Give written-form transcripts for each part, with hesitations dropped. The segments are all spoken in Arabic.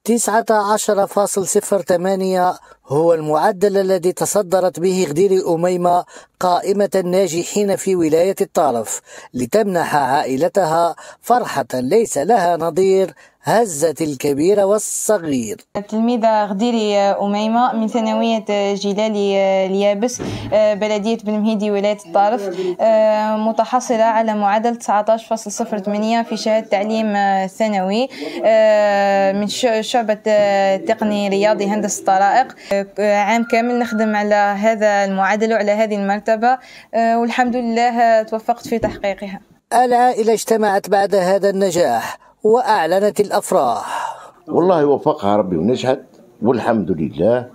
19.08 هو المعدل الذي تصدرت به غدير أميمة قائمة الناجحين في ولاية الطرف لتمنح عائلتها فرحة ليس لها نظير هزت الكبير والصغير. التلميذة غدير أميمة من ثانوية جلالي اليابس بلدية بن مهيدي ولاية الطرف، متحصلة على معدل 19.08 في شهادة تعليم ثانوي من شعبة تقني رياضي هندسة طرائق. عام كامل نخدم على هذا المعدل وعلى هذه المرتبة، والحمد لله توفقت في تحقيقها. العائلة اجتمعت بعد هذا النجاح وأعلنت الأفراح. والله وفقها ربي ونجحت والحمد لله.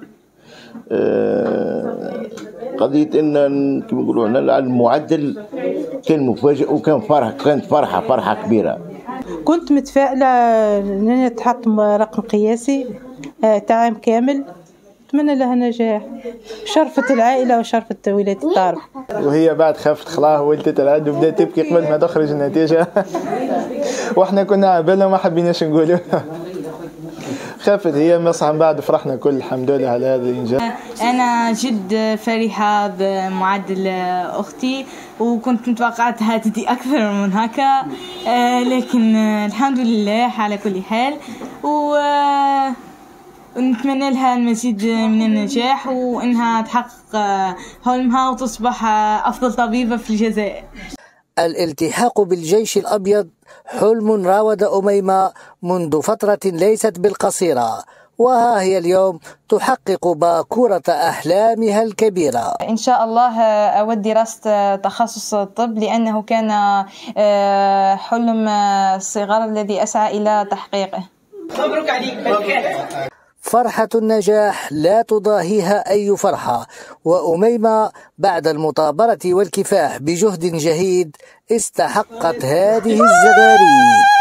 قضية أن كما نقولوا على المعدل كان مفاجئ وكان كانت فرحة كبيرة. كنت متفائلة أن نتحطم رقم قياسي عام كامل، أتمنى لها نجاح. شرفت العائلة وشرفت ولاية الطرف. وهي بعد خافت خلاه ولدت العد وبدات تبكي قبل ما تخرج النتيجة. واحنا كنا عبالنا وما حبيناش نقولوا. خافت هي، بس عن بعد فرحنا كل الحمد لله على هذا الإنجاز. أنا جد فرحة بمعدل أختي، وكنت متوقعتها تدي أكثر من هكا، لكن الحمد لله على كل حال، ونتمنى لها المزيد من النجاح وإنها تحقق حلمها وتصبح أفضل طبيبة في الجزائر. الالتحاق بالجيش الأبيض حلم راود أميمة منذ فترة ليست بالقصيرة، وها هي اليوم تحقق باكورة أحلامها الكبيرة. إن شاء الله أود دراسة تخصص الطب، لأنه كان حلم الصغر الذي أسعى إلى تحقيقه. مبروك عليك. فرحة النجاح لا تضاهيها أي فرحة، وأميمة بعد المثابرة والكفاح بجهد جهيد استحقت هذه الزغاريد.